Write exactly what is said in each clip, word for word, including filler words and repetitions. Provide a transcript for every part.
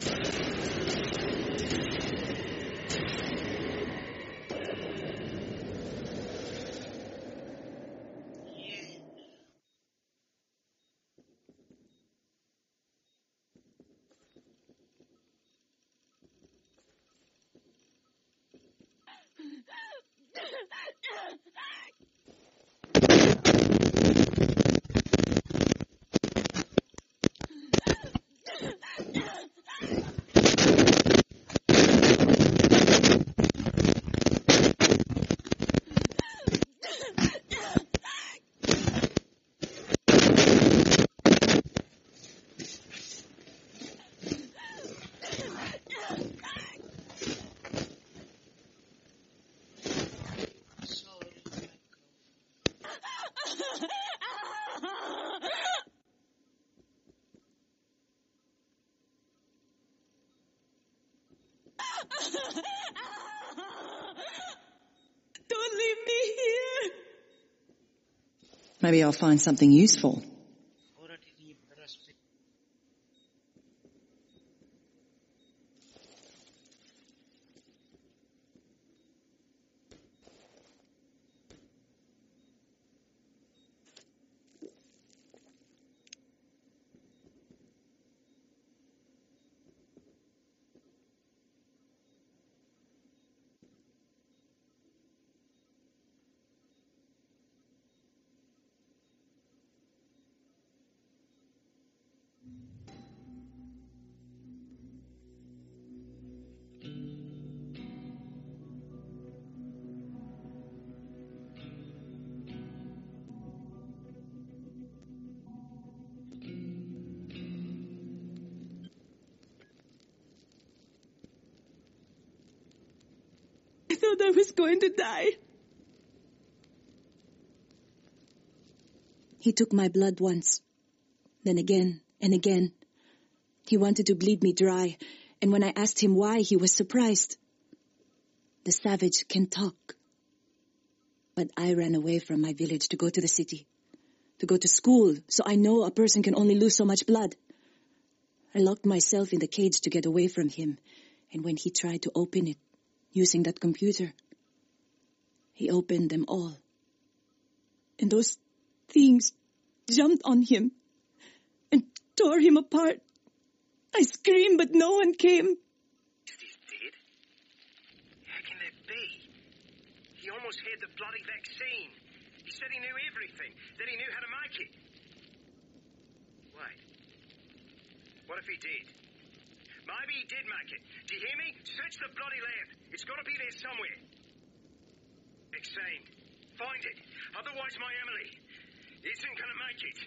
Don't leave me here. Maybe I'll find something useful. I thought I was going to die. He took my blood once, then again and again. He wanted to bleed me dry, and when I asked him why, he was surprised. The savage can talk. But I ran away from my village to go to the city, to go to school, so I know a person can only lose so much blood. I locked myself in the cage to get away from him, and when he tried to open it, using that computer, he opened them all. And those things jumped on him and tore him apart. I screamed, but no one came. He's dead? How can that be? He almost had the bloody vaccine. He said he knew everything, that he knew how to make it. Wait. What if he did? Maybe he did make it. Do you hear me? Search the bloody lab. It's got to be there somewhere. Vaccine. Find it. Otherwise my Emily isn't going to make it.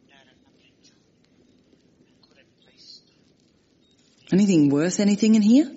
Anything worth anything in here?